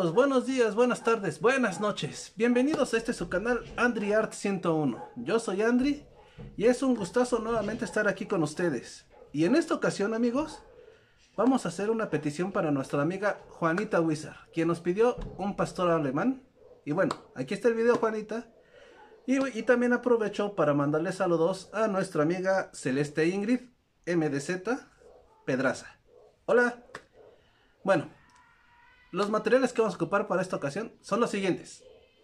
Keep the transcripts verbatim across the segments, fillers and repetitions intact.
amigos, buenos días, buenas tardes, buenas noches. Bienvenidos a este su canal Andri Art ciento uno. Yo soy Andri y es un gustazo nuevamente estar aquí con ustedes. Y en esta ocasión, amigos, vamos a hacer una petición para nuestra amiga Juanita Wizard, quien nos pidió un pastor alemán. Y bueno, aquí está el video, Juanita. Y, y también aprovecho para mandarle saludos a nuestra amiga Celeste Ingrid M D Z Pedraza. Hola. Bueno, los materiales que vamos a ocupar para esta ocasión son los siguientes.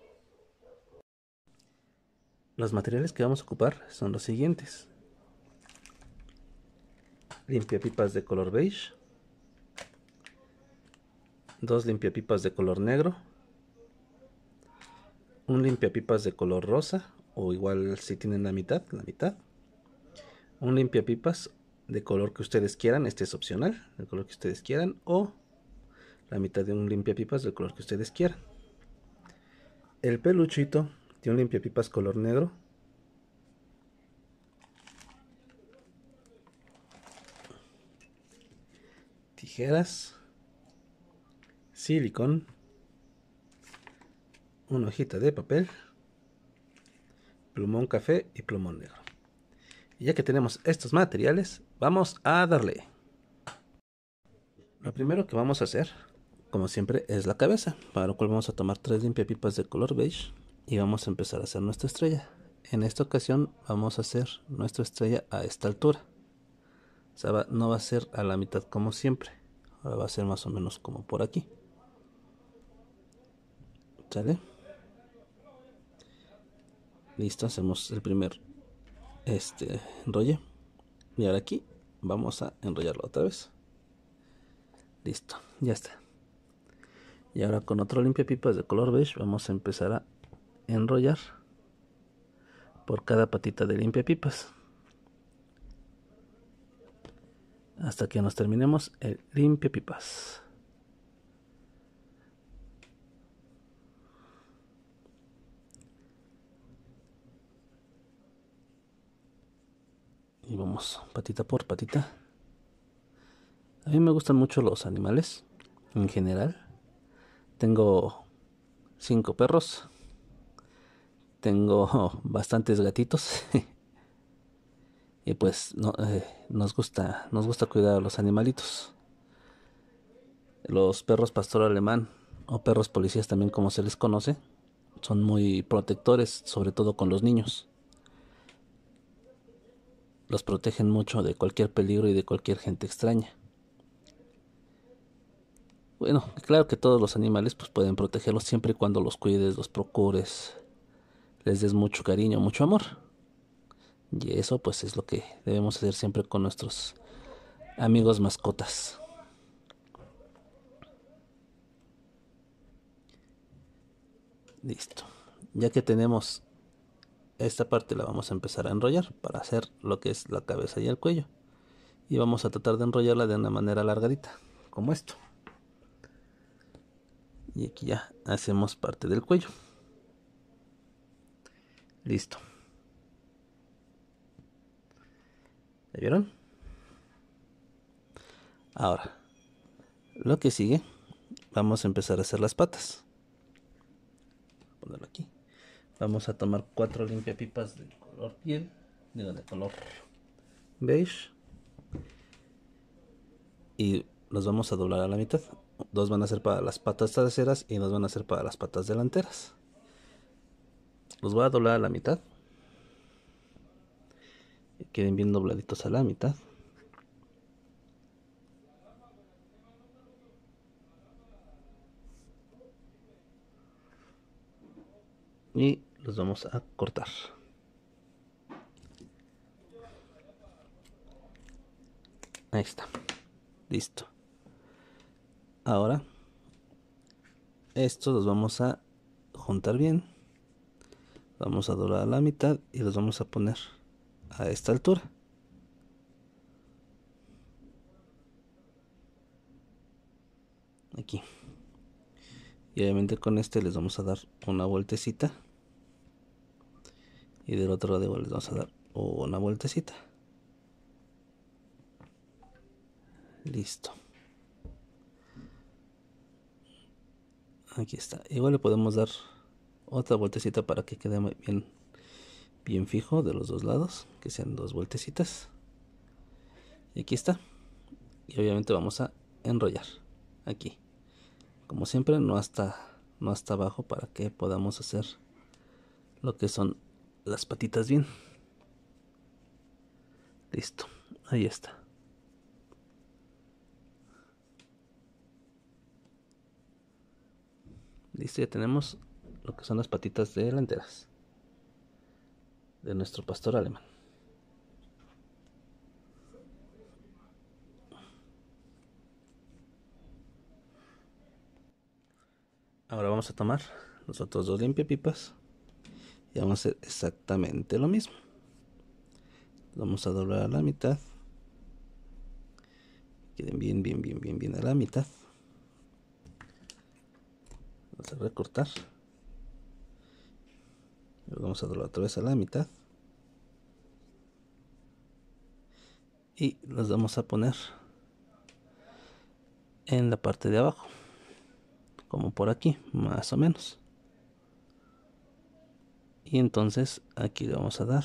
Los materiales que vamos a ocupar son los siguientes: limpiapipas de color beige, dos limpiapipas de color negro, un limpiapipas de color rosa, o igual si tienen la mitad, la mitad, un limpiapipas de color que ustedes quieran, este es opcional, el color que ustedes quieran, o la mitad de un limpiapipas del color que ustedes quieran. El peluchito de un limpiapipas color negro, tijeras, silicón, una hojita de papel, plumón café y plumón negro. Y ya que tenemos estos materiales, vamos a darle. Lo primero que vamos a hacer, como siempre, es la cabeza, para lo cual vamos a tomar tres limpiapipas de color beige y vamos a empezar a hacer nuestra estrella. En esta ocasión vamos a hacer nuestra estrella a esta altura. O sea, va, no va a ser a la mitad como siempre, ahora va a ser más o menos como por aquí. ¿Sale? Listo, hacemos el primer este enrolle y ahora aquí vamos a enrollarlo otra vez. Listo, ya está. Y ahora con otro limpiapipas de color beige vamos a empezar a enrollar por cada patita de limpiapipas hasta que nos terminemos el limpiapipas. Y vamos patita por patita. A mí me gustan mucho los animales en general. Tengo cinco perros, tengo bastantes gatitos y pues no, eh, nos gusta nos gusta cuidar a los animalitos. Los perros pastor alemán o perros policías, también como se les conoce, son muy protectores, sobre todo con los niños. Los protegen mucho de cualquier peligro y de cualquier gente extraña. Bueno, claro que todos los animales pues pueden protegerlos siempre y cuando los cuides, los procures, les des mucho cariño, mucho amor. Y eso pues es lo que debemos hacer siempre con nuestros amigos mascotas. Listo. Ya que tenemos esta parte, la vamos a empezar a enrollar para hacer lo que es la cabeza y el cuello. Y vamos a tratar de enrollarla de una manera alargadita, como esto. Y aquí ya hacemos parte del cuello. Listo. ¿Ya vieron? Ahora, lo que sigue, vamos a empezar a hacer las patas. Voy a ponerlo aquí. Vamos a tomar cuatro limpiapipas de color piel, digo de color beige, y los vamos a doblar a la mitad. Dos van a ser para las patas traseras y dos van a ser para las patas delanteras. Los voy a doblar a la mitad, que queden bien dobladitos a la mitad. Y los vamos a cortar. Ahí está. Listo. Ahora estos los vamos a juntar bien. Vamos a doblar a la mitad y los vamos a poner a esta altura. Aquí. Y obviamente con este les vamos a dar una vueltecita. Y del otro lado igual les vamos a dar una vueltecita. Listo. Aquí está. Igual le podemos dar otra vueltecita para que quede bien, bien fijo de los dos lados, que sean dos vueltecitas. Y aquí está. Y obviamente vamos a enrollar aquí, como siempre, no hasta no hasta abajo, para que podamos hacer lo que son las patitas bien. Listo, ahí está. Listo, ya tenemos lo que son las patitas delanteras de nuestro pastor alemán. Ahora vamos a tomar los otros dos limpiapipas y vamos a hacer exactamente lo mismo. Vamos a doblar a la mitad, queden bien, bien, bien, bien, bien a la mitad. Vamos a recortar, lo vamos a doblar otra vez a la mitad y los vamos a poner en la parte de abajo, como por aquí, más o menos. Y entonces aquí le vamos a dar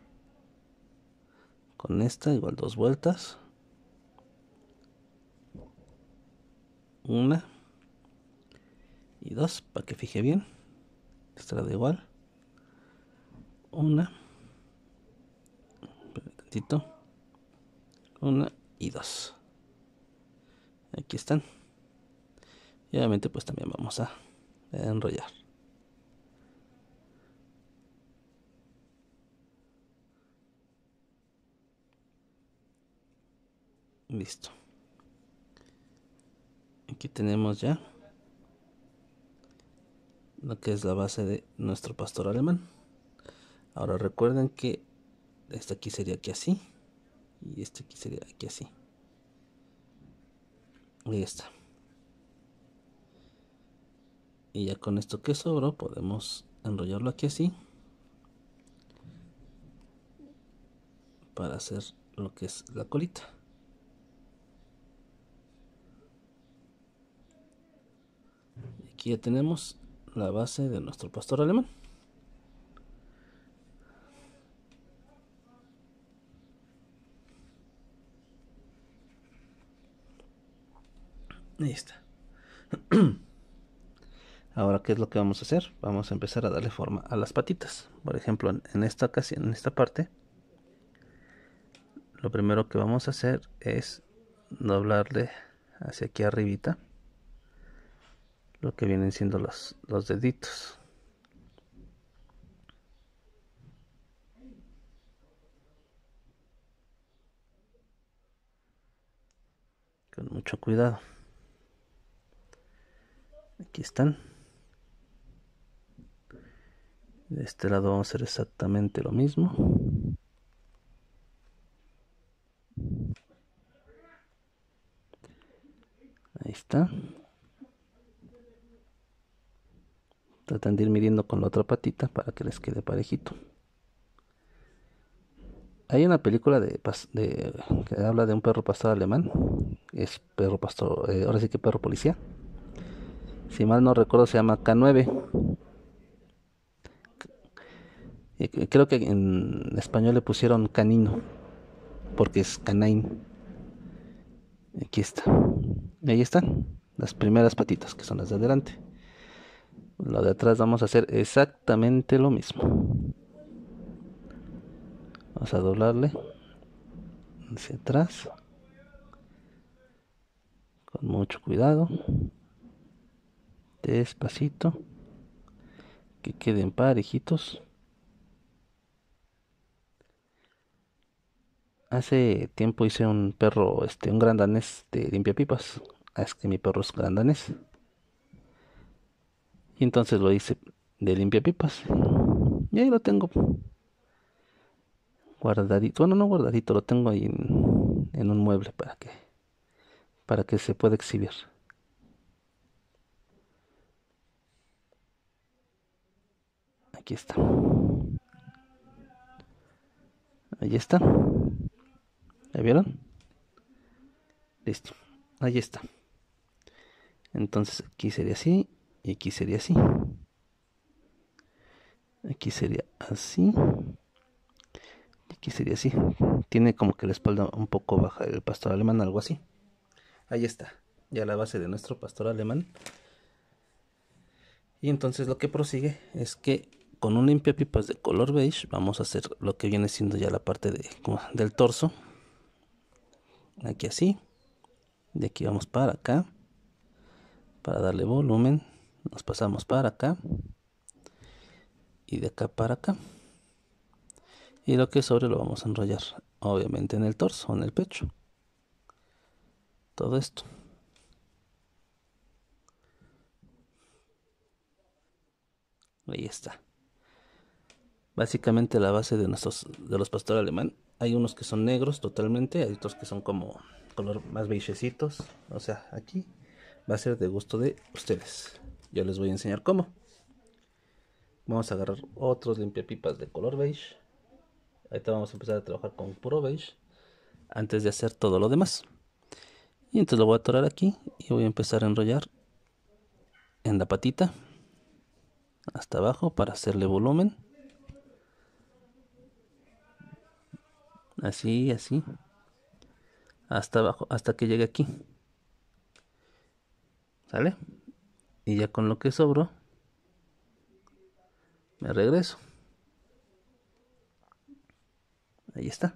con esta igual dos vueltas, una y dos, para que fije bien. Esta da igual, una, un tantito, una y dos. Aquí están. Y obviamente pues también vamos a enrollar. Listo. Aquí tenemos ya lo que es la base de nuestro pastor alemán. Ahora recuerden que este aquí sería aquí así y este aquí sería aquí así. Ahí está. Y ya con esto que sobró podemos enrollarlo aquí así para hacer lo que es la colita. Aquí ya tenemos la base de nuestro pastor alemán. Ahí está. Ahora, ¿qué es lo que vamos a hacer? Vamos a empezar a darle forma a las patitas. Por ejemplo, en esta ocasión, en esta parte, lo primero que vamos a hacer es doblarle hacia aquí arribita lo que vienen siendo los, los deditos. Con mucho cuidado. Aquí están. De este lado vamos a hacer exactamente lo mismo. Ahí está. Tratan de ir midiendo con la otra patita para que les quede parejito. Hay una película de, de que habla de un perro pastor alemán. Es perro pastor, eh, ahora sí que perro policía. Si mal no recuerdo se llama K nueve. Creo que en español le pusieron canino, porque es canine. Aquí está. Y ahí están las primeras patitas, que son las de adelante. Lo de atrás vamos a hacer exactamente lo mismo. Vamos a doblarle hacia atrás. Con mucho cuidado. Despacito. Que queden parejitos. Hace tiempo hice un perro, este, un gran danés de limpiapipas. Es que mi perro es gran danés. Y entonces lo hice de limpiapipas. Y ahí lo tengo. Guardadito. Bueno, no guardadito, lo tengo ahí en, en un mueble para que, para que se pueda exhibir. Aquí está. Ahí está. ¿Ya vieron? Listo. Ahí está. Entonces aquí sería así. Y aquí sería así. Aquí sería así. Y aquí sería así. Tiene como que la espalda un poco baja el pastor alemán, algo así. Ahí está, ya la base de nuestro pastor alemán. Y entonces lo que prosigue es que con un limpiapipas de color beige vamos a hacer lo que viene siendo ya la parte de, del torso. Aquí así. De aquí vamos para acá. Para darle volumen. Nos pasamos para acá. Y de acá para acá. Y lo que sobre lo vamos a enrollar. Obviamente en el torso, en el pecho. Todo esto. Ahí está. Básicamente la base de nuestros de los pastor alemán. Hay unos que son negros totalmente, hay otros que son como color más beigecitos. O sea, aquí va a ser de gusto de ustedes. Yo les voy a enseñar cómo. Vamos a agarrar otros limpiapipas de color beige. Ahorita vamos a empezar a trabajar con puro beige antes de hacer todo lo demás. Y entonces lo voy a atorar aquí y voy a empezar a enrollar en la patita hasta abajo para hacerle volumen. Así, así. Hasta abajo, hasta que llegue aquí. ¿Sale? Y ya con lo que sobró, me regreso. Ahí está.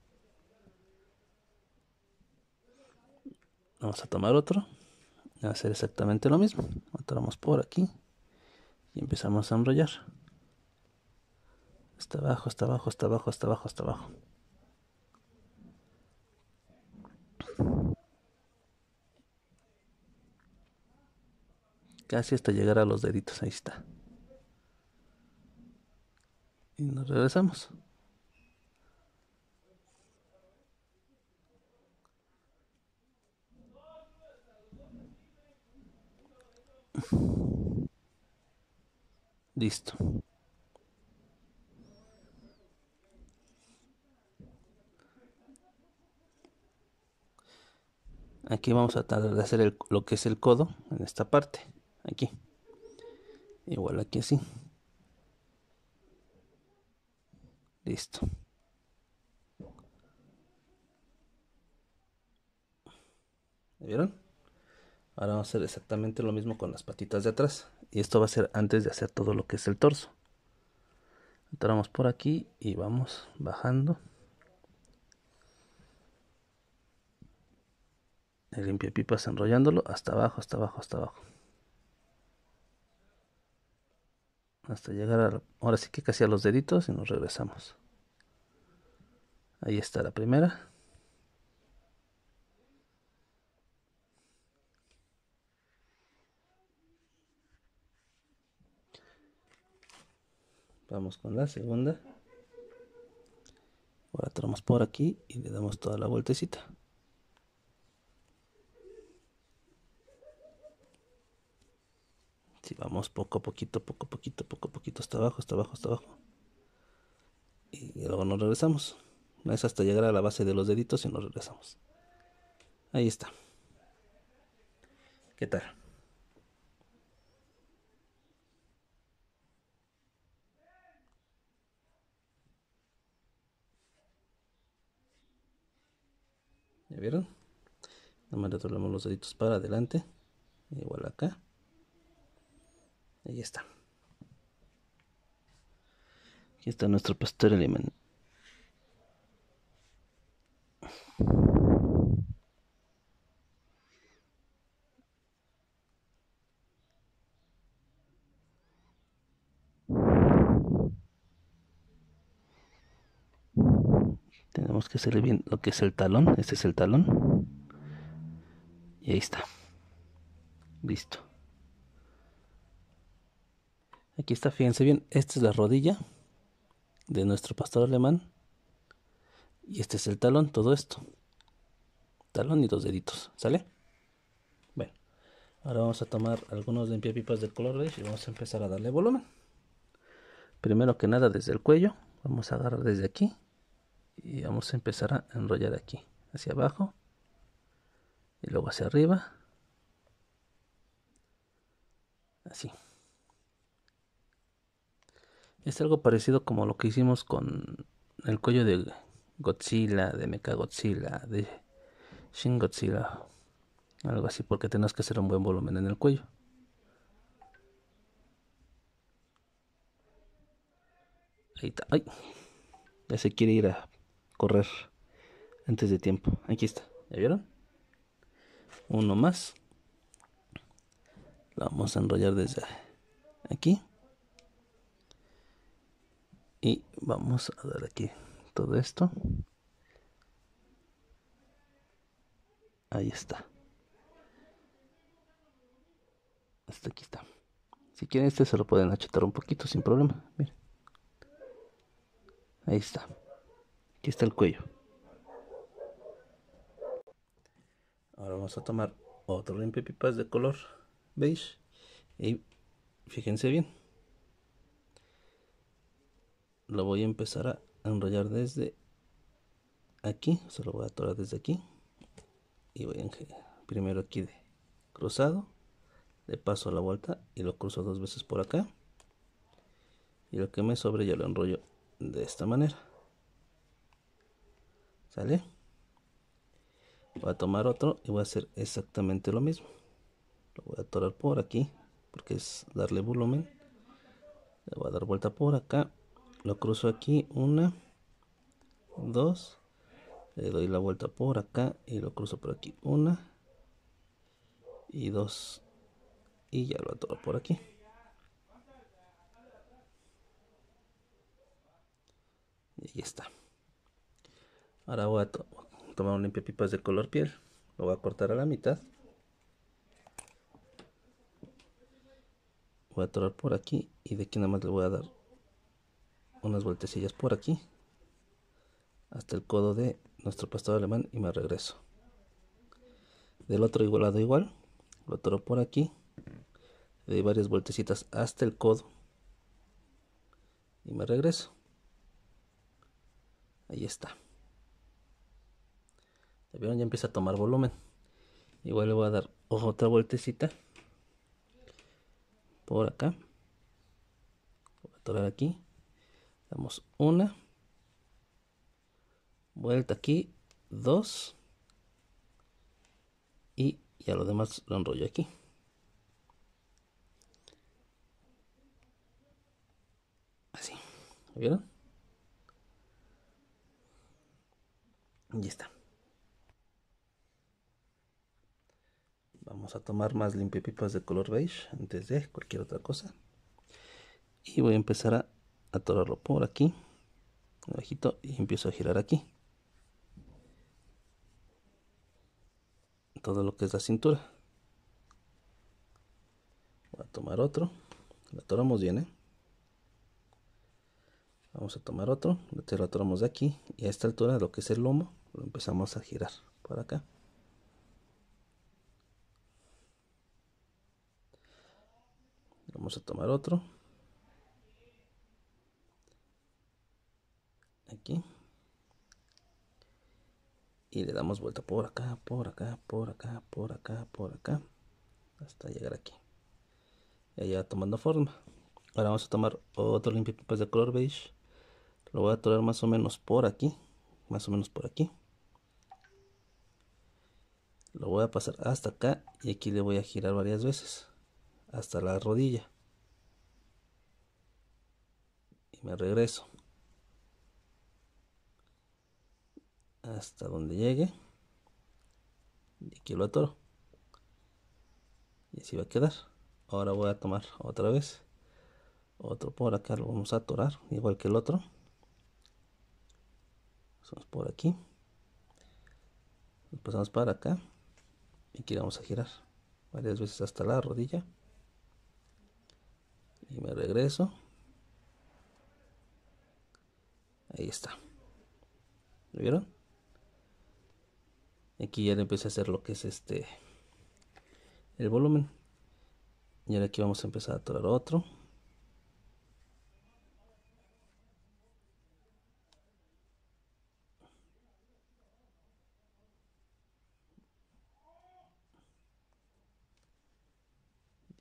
Vamos a tomar otro. Y a hacer exactamente lo mismo. Atoramos por aquí. Y empezamos a enrollar. Hasta abajo, hasta abajo, hasta abajo, hasta abajo, hasta abajo. Casi hasta llegar a los deditos. Ahí está. Y nos regresamos. Listo. Aquí vamos a tratar de hacer el, lo que es el codo en esta parte. Aquí. Igual aquí así. Listo. ¿Vieron? Ahora vamos a hacer exactamente lo mismo con las patitas de atrás. Y esto va a ser antes de hacer todo lo que es el torso. Atoramos por aquí y vamos bajando. El limpiapipas enrollándolo hasta abajo, hasta abajo, hasta abajo. Hasta llegar a, ahora sí que casi a los deditos y nos regresamos. Ahí está la primera. Vamos con la segunda. Ahora atoramos por aquí y le damos toda la vueltecita. Si vamos poco a poquito, poco a poquito, poco a poquito, hasta abajo, hasta abajo, hasta abajo. Y luego nos regresamos. Es hasta llegar a la base de los deditos y nos regresamos. Ahí está. ¿Qué tal? ¿Ya vieron? Nomás le doblamos los deditos para adelante. Igual acá. Ahí está. Aquí está nuestro pastor alemán. Tenemos que hacerle bien lo que es el talón. Este es el talón. Y ahí está. Listo. Aquí está, fíjense bien. Esta es la rodilla de nuestro pastor alemán. Y este es el talón, todo esto. Talón y dos deditos, ¿sale? Bueno, ahora vamos a tomar algunos limpiapipas de color beige y vamos a empezar a darle volumen. Primero que nada desde el cuello, vamos a agarrar desde aquí y vamos a empezar a enrollar aquí, hacia abajo y luego hacia arriba. Así. Es algo parecido como lo que hicimos con el cuello de Godzilla, de Mechagodzilla, de Shin Godzilla. Algo así, porque tenemos que hacer un buen volumen en el cuello. Ahí está. Ay, ya se quiere ir a correr antes de tiempo. Aquí está. ¿Ya vieron? Uno más. Lo vamos a enrollar desde aquí. Y vamos a dar aquí todo esto. Ahí está. Hasta aquí está. Si quieren este se lo pueden achatar un poquito sin problema. Miren. Ahí está. Aquí está el cuello. Ahora vamos a tomar otro limpiapipas de color beige. Y fíjense bien. Lo voy a empezar a enrollar desde aquí. Se lo voy a atorar desde aquí. Y voy a primero aquí de cruzado. Le paso la vuelta y lo cruzo dos veces por acá. Y lo que me sobre ya lo enrollo de esta manera. ¿Sale? Voy a tomar otro y voy a hacer exactamente lo mismo. Lo voy a atorar por aquí porque es darle volumen. Le voy a dar vuelta por acá. Lo cruzo aquí. Una, dos. Le doy la vuelta por acá y lo cruzo por aquí. Una y dos. Y ya lo atoro por aquí. Y ahí está. Ahora voy a to tomar un limpiapipas de color piel. Lo voy a cortar a la mitad. Voy a atorar por aquí y de aquí nada más le voy a dar unas vueltecillas por aquí hasta el codo de nuestro pastor alemán y me regreso. Del otro lado igual, lo atoro por aquí, le doy varias vueltecitas hasta el codo y me regreso. Ahí está. ¿Ya vieron? Ya empieza a tomar volumen. Igual le voy a dar otra vueltecita por acá. Voy a atorar aquí. Damos una vuelta aquí, dos y ya lo demás lo enrollo aquí. Así. ¿Ya vieron? Y ya está. Vamos a tomar más limpiapipas de color beige antes de cualquier otra cosa. Y voy a empezar a atorarlo por aquí, abajito, y empiezo a girar aquí. Todo lo que es la cintura. Voy a tomar otro. Lo atoramos bien, ¿eh? Vamos a tomar otro. Lo atoramos de aquí. Y a esta altura, lo que es el lomo, lo empezamos a girar para acá. Vamos a tomar otro. Aquí. Y le damos vuelta por acá, por acá, por acá, por acá, por acá. Hasta llegar aquí. Y ya tomando forma. Ahora vamos a tomar otro limpiapipas de color beige. Lo voy a atorar más o menos por aquí. Más o menos por aquí. Lo voy a pasar hasta acá. Y aquí le voy a girar varias veces. Hasta la rodilla. Y me regreso. Hasta donde llegue. Y aquí lo atoro. Y así va a quedar. Ahora voy a tomar otra vez. Otro por acá lo vamos a atorar. Igual que el otro. Pasamos por aquí. Lo pasamos para acá. Y aquí vamos a girar varias veces hasta la rodilla. Y me regreso. Ahí está. ¿Lo vieron? Aquí ya le empecé a hacer lo que es este el volumen. Y ahora aquí vamos a empezar a atorar otro.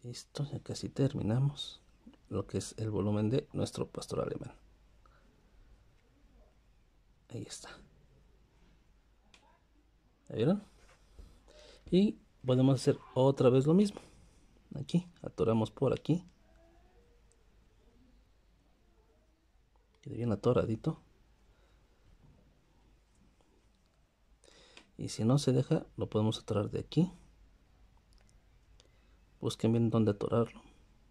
Listo, ya casi terminamos lo que es el volumen de nuestro pastor alemán. Ahí está. ¿Ya vieron? Y podemos hacer otra vez lo mismo. Aquí, atoramos por aquí. Quede bien atoradito. Y si no se deja, lo podemos atorar de aquí. Busquen bien dónde atorarlo.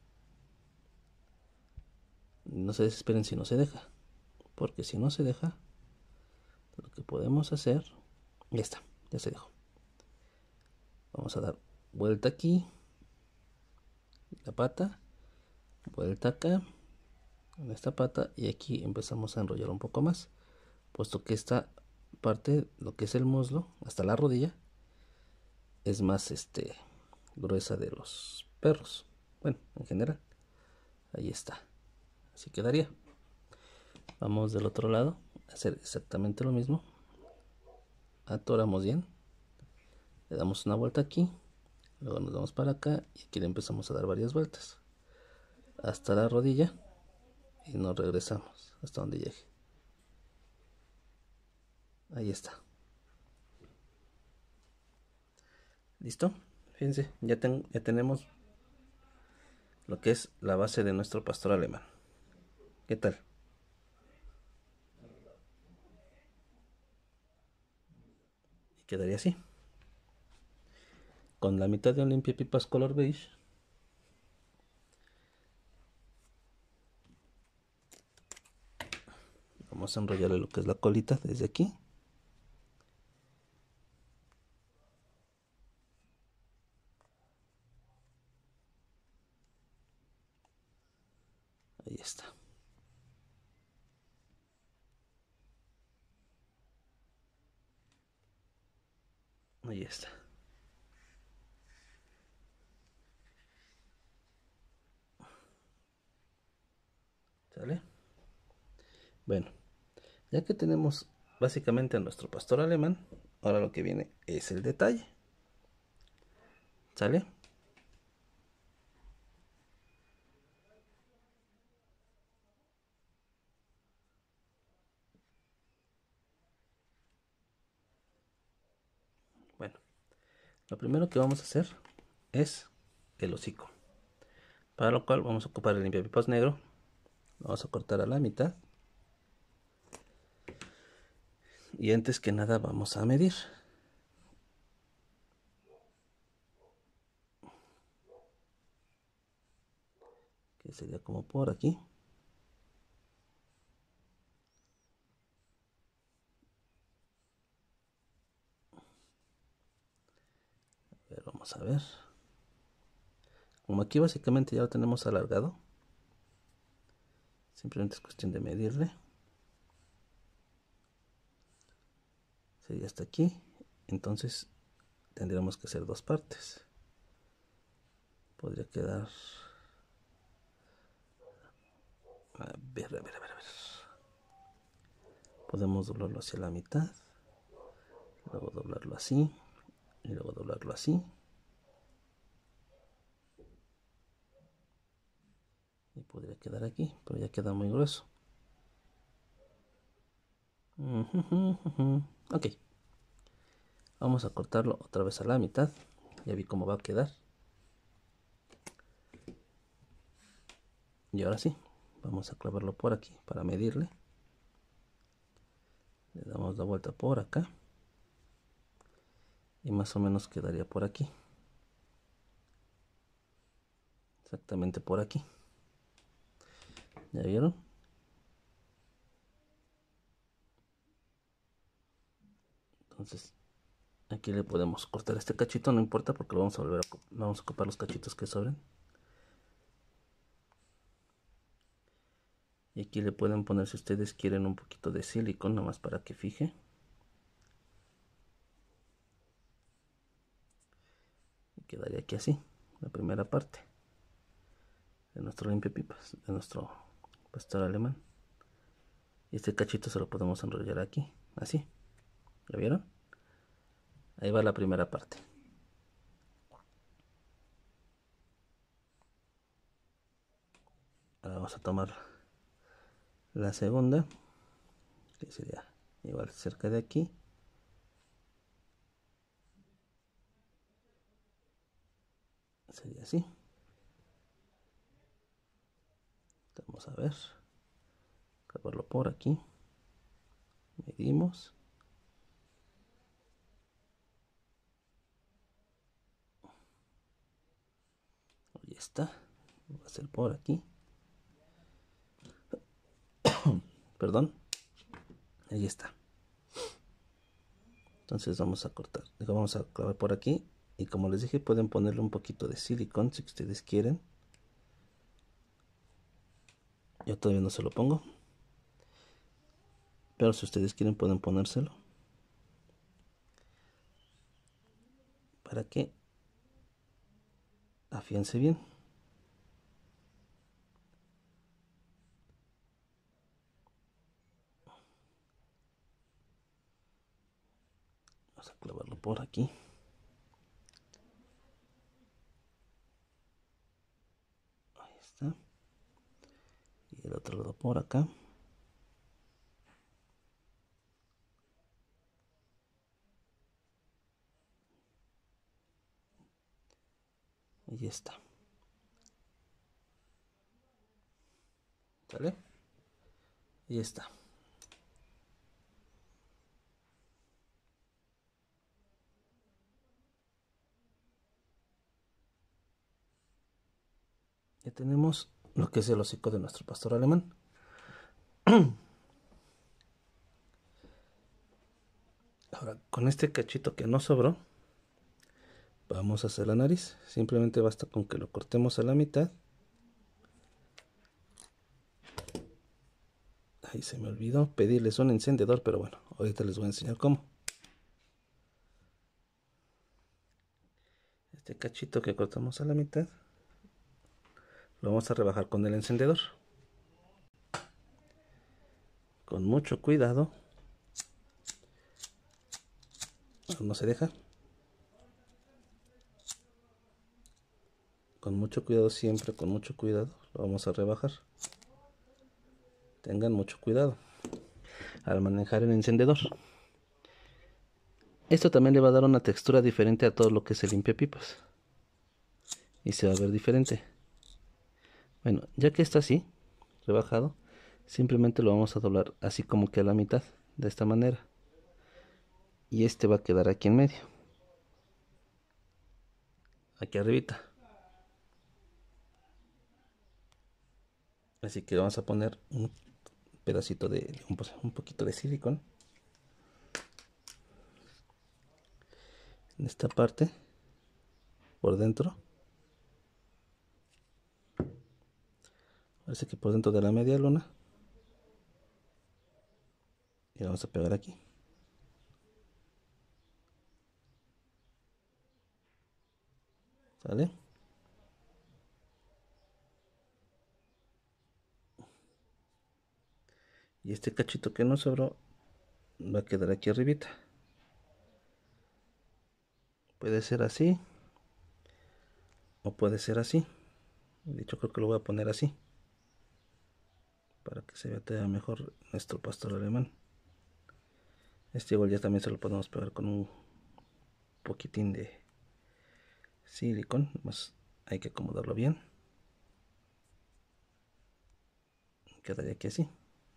No se desesperen si no se deja. Porque si no se deja, lo que podemos hacer... Ya está, ya se dejó. Vamos a dar vuelta aquí. La pata. Vuelta acá. En esta pata. Y aquí empezamos a enrollar un poco más. Puesto que esta parte, lo que es el muslo, hasta la rodilla, es más este gruesa de los perros. Bueno, en general. Ahí está. Así quedaría. Vamos del otro lado a hacer exactamente lo mismo. Atoramos bien. Le damos una vuelta aquí. Luego nos vamos para acá y aquí le empezamos a dar varias vueltas. Hasta la rodilla. Y nos regresamos hasta donde llegue. Ahí está. ¿Listo? Fíjense, ya, ten, ya tenemos lo que es la base de nuestro pastor alemán. ¿Qué tal? Y quedaría así. Con la mitad de un limpiapipas color beige. Vamos a enrollarle lo que es la colita desde aquí. Ahí está. Ahí está. ¿Sale? Bueno, ya que tenemos básicamente a nuestro pastor alemán, ahora lo que viene es el detalle. ¿Sale? Bueno, lo primero que vamos a hacer es el hocico. Para lo cual vamos a ocupar el limpiapipas negro. Lo vamos a cortar a la mitad. Y antes que nada vamos a medir. Que sería como por aquí. A ver, vamos a ver. Como aquí básicamente ya lo tenemos alargado. Simplemente es cuestión de medirle. Sería hasta aquí. Entonces tendríamos que hacer dos partes. Podría quedar... A ver, a ver, a ver, a ver. Podemos doblarlo hacia la mitad. Luego doblarlo así. Y luego doblarlo así. Y podría quedar aquí, pero ya queda muy grueso. Ok. Vamos a cortarlo otra vez a la mitad. Ya vi cómo va a quedar. Y ahora sí, vamos a clavarlo por aquí para medirle. Le damos la vuelta por acá. Y más o menos quedaría por aquí. Exactamente por aquí. ¿Ya vieron? Entonces, aquí le podemos cortar este cachito, no importa porque lo vamos a volver a, vamos a ocupar los cachitos que sobren. Y aquí le pueden poner, si ustedes quieren, un poquito de silicón, nomás para que fije. Y quedaría aquí así, la primera parte de nuestro limpiapipas, de nuestro pastor alemán. Y este cachito se lo podemos enrollar aquí, así. ¿Ya vieron? Ahí va la primera parte. Ahora vamos a tomar la segunda, que sería igual cerca de aquí. Sería así. Vamos a ver. Acabarlo por aquí. Medimos. Ahí está. Va a ser por aquí. Perdón. Ahí está. Entonces vamos a cortar. Vamos a clavar por aquí. Y como les dije, pueden ponerle un poquito de silicón si ustedes quieren. Yo todavía no se lo pongo. Pero si ustedes quieren pueden ponérselo. Para que afiance bien. Vamos a clavarlo por aquí. Ahí está. Y el otro lado por acá. Ahí está. ¿Sale? Ahí está. Ya tenemos lo que es el hocico de nuestro pastor alemán. Ahora, con este cachito que nos sobró, vamos a hacer la nariz. Simplemente basta con que lo cortemos a la mitad. Ahí se me olvidó pedirles un encendedor, pero bueno, ahorita les voy a enseñar cómo. Este cachito que cortamos a la mitad, lo vamos a rebajar con el encendedor. Con mucho cuidado. No se deja. Con mucho cuidado siempre, con mucho cuidado, lo vamos a rebajar. Tengan mucho cuidado al manejar el encendedor. Esto también le va a dar una textura diferente a todo lo que se limpia pipas. Y se va a ver diferente. Bueno, ya que está así, rebajado, simplemente lo vamos a doblar así como que a la mitad, de esta manera. Y este va a quedar aquí en medio. Aquí arribita. Así que vamos a poner un pedacito de, un, un poquito de silicón. En esta parte, por dentro. Parece que por dentro de la media luna. Y vamos a pegar aquí. ¿Sale? Y este cachito que nos sobró va a quedar aquí arribita. Puede ser así. O puede ser así. De hecho creo que lo voy a poner así. Para que se vea todavía mejor nuestro pastor alemán. Este igual ya también se lo podemos pegar con un poquitín de silicón. Más hay que acomodarlo bien. Quedaría aquí así.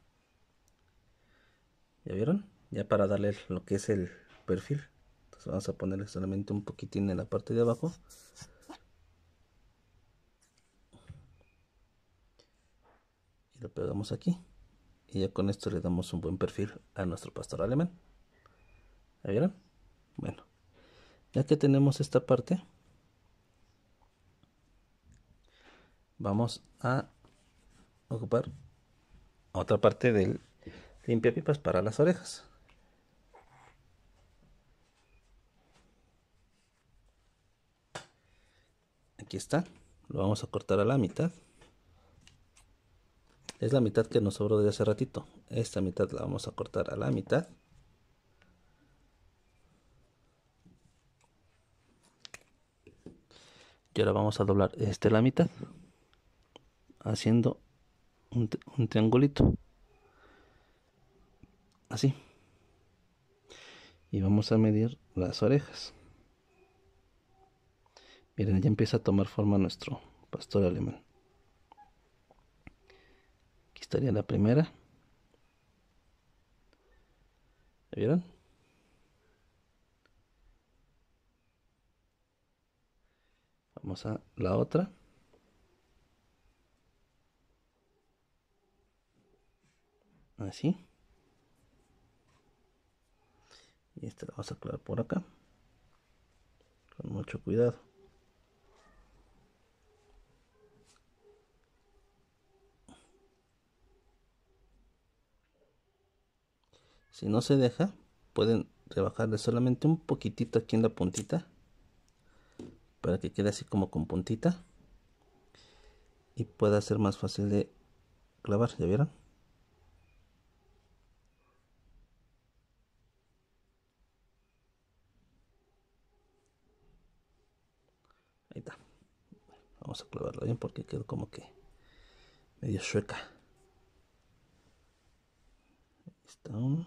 ¿Ya vieron? Ya para darle lo que es el perfil. Entonces vamos a ponerle solamente un poquitín en la parte de abajo. Y lo pegamos aquí. Y ya con esto le damos un buen perfil a nuestro pastor alemán. ¿Ya vieron? Bueno, ya que tenemos esta parte, vamos a ocupar otra parte del limpiapipas para las orejas. Aquí está, lo vamos a cortar a la mitad. Es la mitad que nos sobró de hace ratito. Esta mitad la vamos a cortar a la mitad. Y ahora vamos a doblar este la mitad, haciendo un, un triangulito. Así. Y vamos a medir las orejas. Miren, ya empieza a tomar forma nuestro pastor alemán. Aquí estaría la primera. ¿La vieron? Vamos a la otra. Así. Y esta la vamos a clavar por acá. Con mucho cuidado. Si no se deja, pueden rebajarle solamente un poquitito aquí en la puntita. Para que quede así como con puntita. Y pueda ser más fácil de clavar, ¿ya vieron? Ahí está. Vamos a clavarlo bien porque quedó como que medio chueca. Ahí está uno.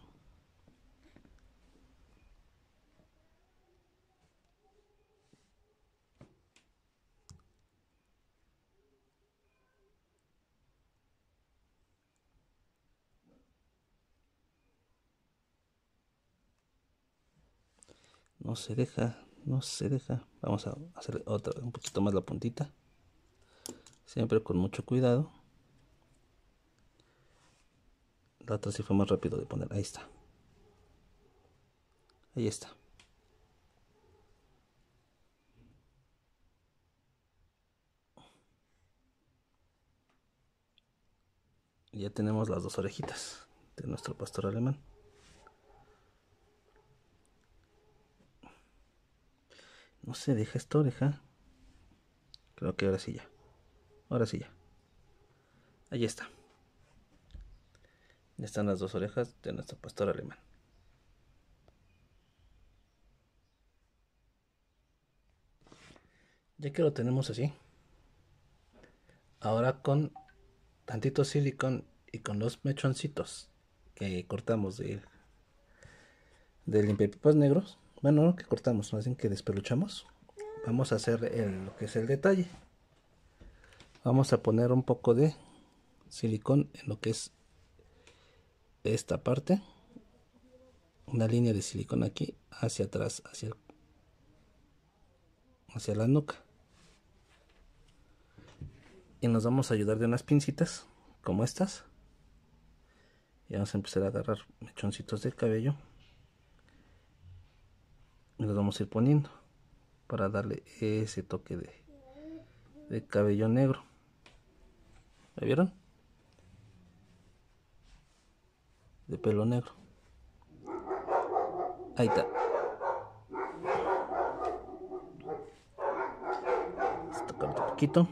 No se deja, no se deja. Vamos a hacer otra, un poquito más la puntita. Siempre con mucho cuidado. La otra sí fue más rápido de poner. Ahí está. Ahí está. Y ya tenemos las dos orejitas de nuestro pastor alemán. No se deja esta oreja. Creo que ahora sí ya. Ahora sí ya. Ahí está. Ya están las dos orejas de nuestro pastor alemán. Ya que lo tenemos así, ahora con tantito silicón y con los mechoncitos que cortamos de, de limpiapipas negros, bueno, no que cortamos, más bien que despeluchamos, vamos a hacer el, lo que es el detalle. Vamos a poner un poco de silicón en lo que es esta parte, una línea de silicón aquí hacia atrás, hacia, hacia la nuca. Y nos vamos a ayudar de unas pincitas como estas. Y vamos a empezar a agarrar mechoncitos de cabello. Y los vamos a ir poniendo para darle ese toque de, de cabello negro. ¿Me vieron? De pelo negro. Ahí está. Vamos a tocar un poquito.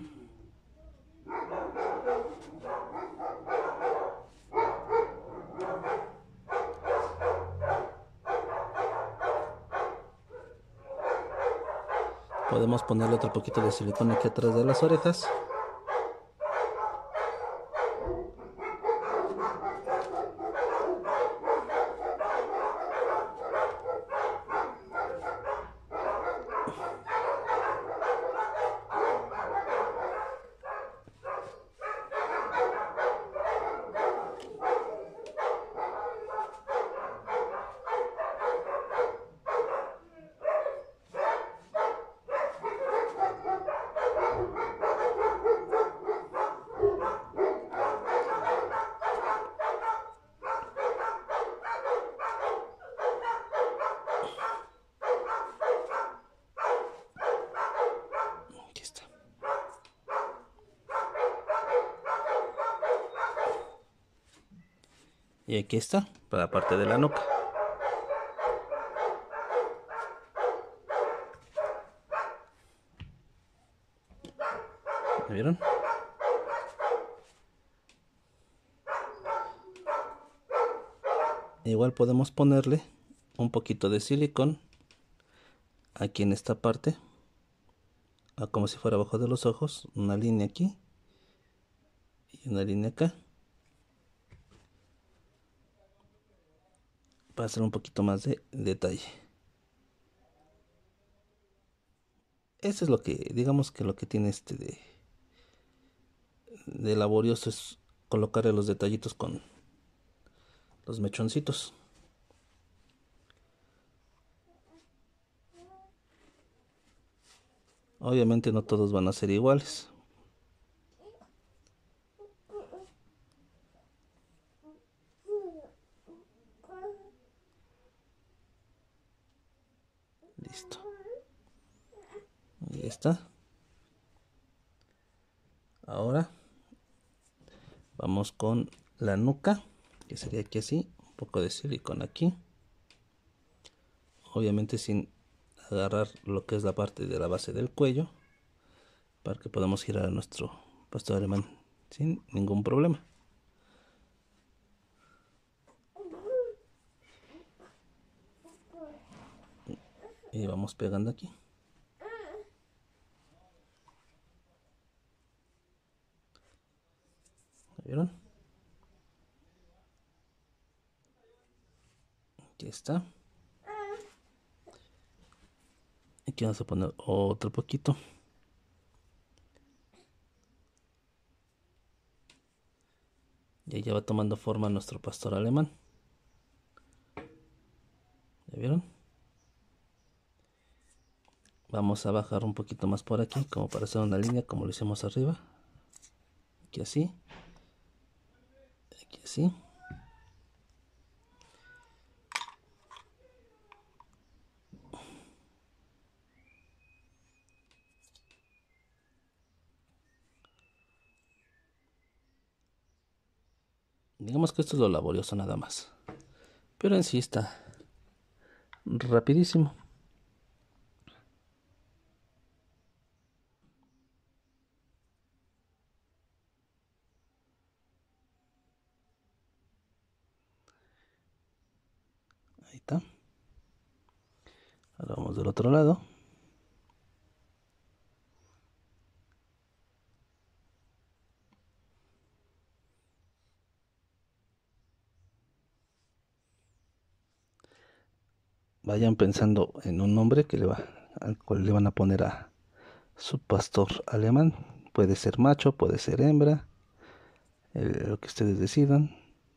Podemos ponerle otro poquito de silicona aquí atrás de las orejas. Aquí está. Y aquí está, para la parte de la nuca. ¿Me vieron? Igual podemos ponerle un poquito de silicón aquí en esta parte, como si fuera abajo de los ojos, una línea aquí y una línea acá. para hacer un poquito más de detalle. Eso es lo que, digamos que lo que tiene este de, de laborioso, es colocarle los detallitos con los mechoncitos. Obviamente no todos van a ser iguales. Listo. Ahí está. Ahora vamos con la nuca, que sería aquí así, un poco de silicona aquí. Obviamente sin agarrar lo que es la parte de la base del cuello, para que podamos girar a nuestro pastor alemán sin ningún problema. Y vamos pegando aquí. ¿Vieron? Aquí está. Aquí vamos a poner otro poquito. Y ahí ya va tomando forma nuestro pastor alemán. ¿Ya vieron? Vamos a bajar un poquito más por aquí, como para hacer una línea como lo hicimos arriba. Aquí así. Aquí así. Digamos que esto es lo laborioso nada más. Pero en sí está rapidísimo. Ahí está. Ahora vamos del otro lado. Vayan pensando en un nombre que le va, al cual le van a poner a su pastor alemán. Puede ser macho, puede ser hembra, eh, lo que ustedes decidan.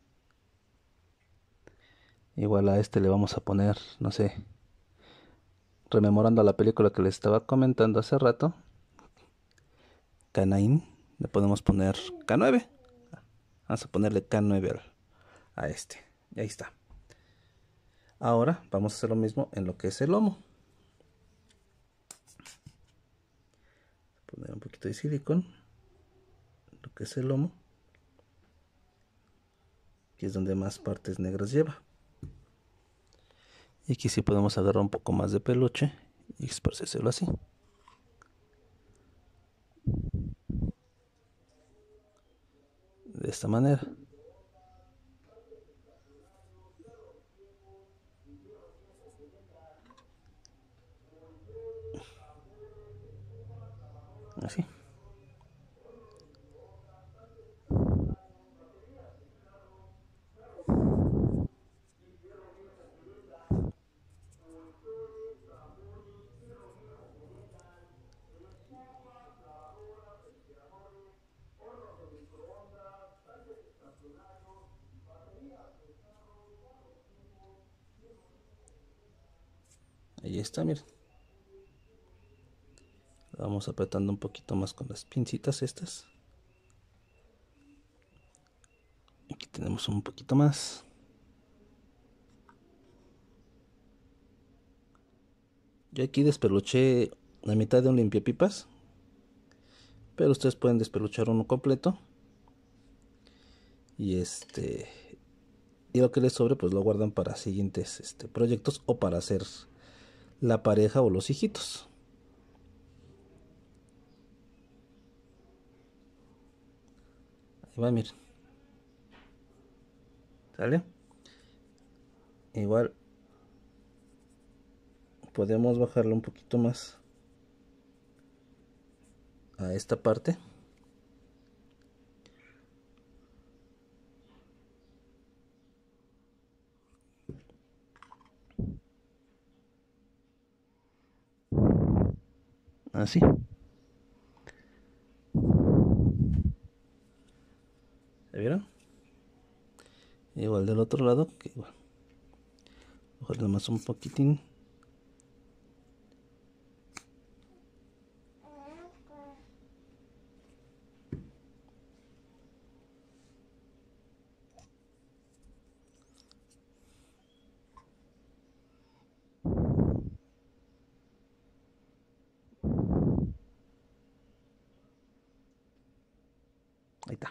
Igual a este le vamos a poner, no sé, rememorando la película que les estaba comentando hace rato, Canaín, le podemos poner K nueve. Vamos a ponerle K nueve al, a este. Y ahí está. Ahora vamos a hacer lo mismo en lo que es el lomo. Poner un poquito de silicón, lo que es el lomo. Aquí es donde más partes negras lleva. Y aquí sí podemos agarrar un poco más de peluche y esparcírselo así. De esta manera. Así. Ahí está, miren. Vamos apretando un poquito más con las pincitas estas. Aquí tenemos un poquito más. Yo aquí despeluché la mitad de un limpiapipas, pero ustedes pueden despeluchar uno completo. Y este y lo que les sobre pues lo guardan para siguientes este, proyectos o para hacer la pareja o los hijitos. Ahí va, miren. ¿Sale? Igual podemos bajarle un poquito más a esta parte. así. ¿Se vieron? Igual del otro lado, que igual. Ojalá más un poquitín. Ahí está.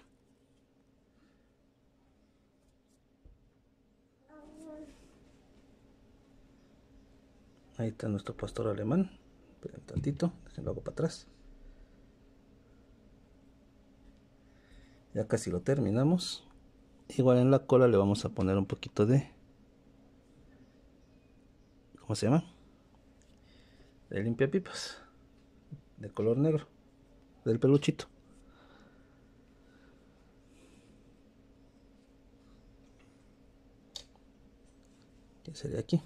Ahí está nuestro pastor alemán. Esperen un tantito, lo hago para atrás. Ya casi lo terminamos. Igual en la cola le vamos a poner un poquito de... ¿Cómo se llama? De limpiapipas. De color negro. Del peluchito. ¿Qué sería aquí?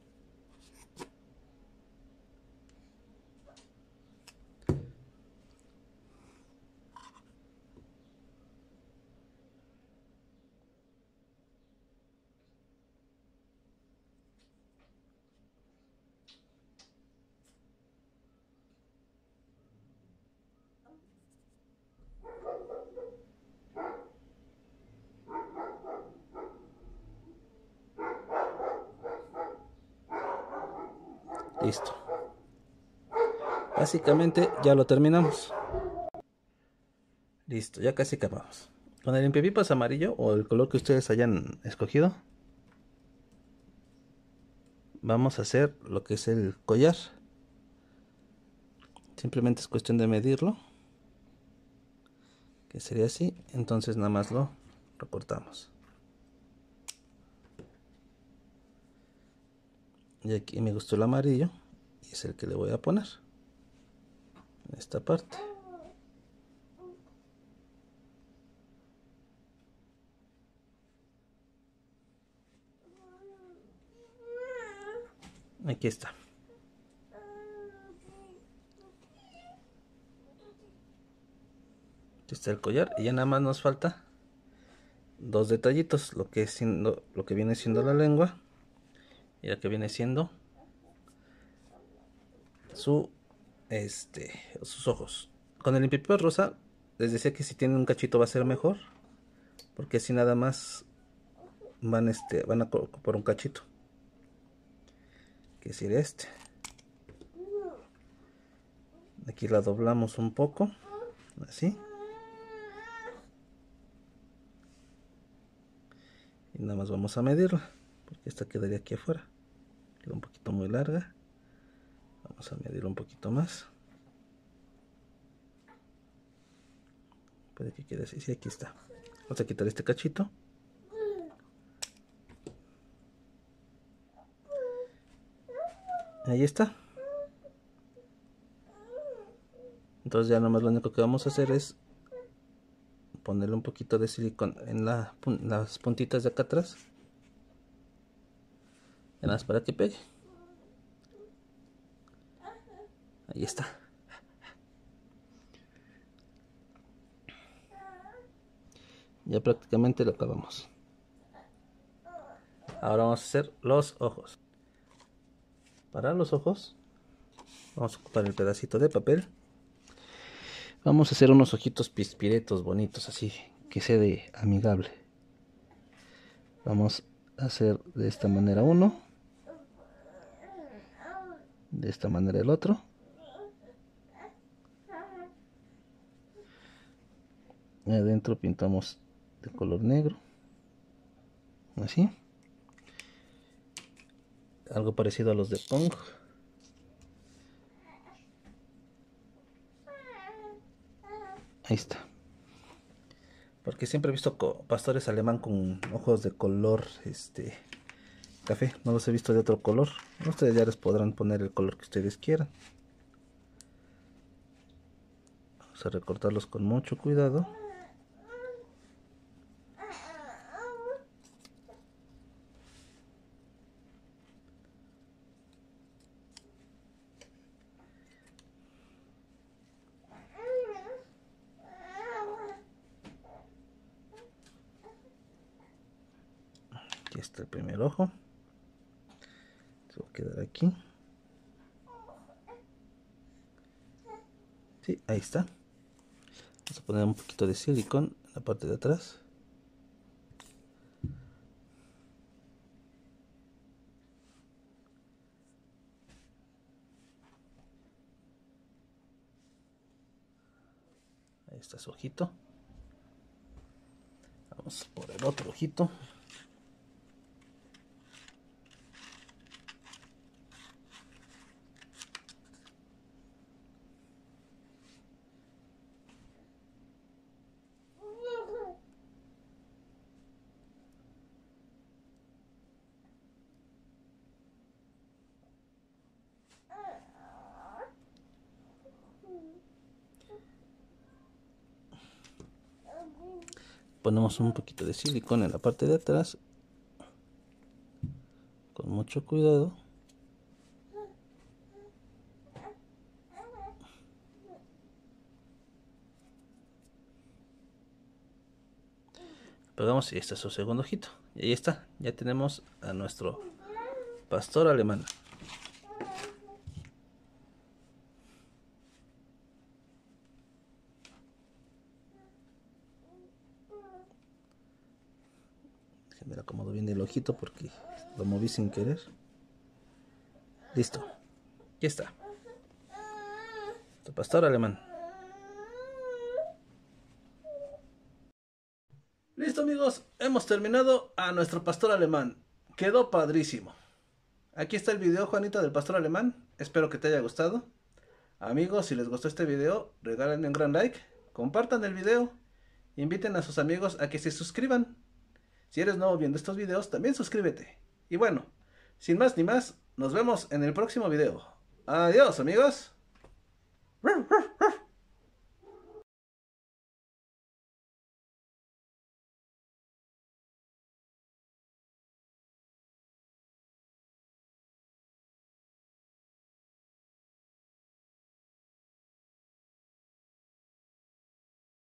Listo. Básicamente ya lo terminamos. Listo, ya casi acabamos. Con el limpiapipas amarillo o el color que ustedes hayan escogido, vamos a hacer lo que es el collar. Simplemente es cuestión de medirlo, que sería así. Entonces nada más lo recortamos. Y aquí me gustó el amarillo y es el que le voy a poner en esta parte. Aquí está. Aquí está el collar y ya nada más nos falta dos detallitos, lo que es siendo, lo que viene siendo la lengua y lo que viene siendo su este sus ojos. Con el limpiapipas rosa les decía que si tienen un cachito va a ser mejor, porque así nada más van este van a ocupar un cachito, que sería este. Aquí la doblamos un poco, así. Y nada más vamos a medirla, porque esta quedaría aquí afuera. Queda un poquito muy larga. Vamos a medirla un poquito más. Puede que quede así, sí, aquí está. Vamos a quitar este cachito. Ahí está. Entonces ya nada más lo único que vamos a hacer es ponerle un poquito de silicón en la, las puntitas de acá atrás. Y nada más para que pegue. Ahí está. Ya prácticamente lo acabamos. Ahora vamos a hacer los ojos. Para los ojos vamos a ocupar el pedacito de papel. Vamos a hacer unos ojitos pispiretos bonitos, así que sea de amigable. Vamos a hacer de esta manera uno, de esta manera el otro. Y adentro pintamos de color negro, así. Algo parecido a los de Pong. Ahí está. Porque siempre he visto pastores alemán con ojos de color este café. No los he visto de otro color. Ustedes ya les podrán poner el color que ustedes quieran. Vamos a recortarlos con mucho cuidado. Aquí está el primer ojo. Se va a quedar aquí. Sí, ahí está. Vamos a poner un poquito de silicón en la parte de atrás. Ahí está su ojito. Vamos por el otro ojito. Ponemos un poquito de silicona en la parte de atrás, con mucho cuidado. Pegamos y este es su segundo ojito. Y ahí está, ya tenemos a nuestro pastor alemán. Me lo acomodo bien el ojito porque lo moví sin querer. Listo, ya está. Tu pastor alemán. Listo amigos, hemos terminado a nuestro pastor alemán. Quedó padrísimo. Aquí está el video, Juanita, del pastor alemán. Espero que te haya gustado. Amigos, si les gustó este video, regálenme un gran like, compartan el video, inviten a sus amigos a que se suscriban. Si eres nuevo viendo estos videos, también suscríbete. Y bueno, sin más ni más, nos vemos en el próximo video. Adiós amigos.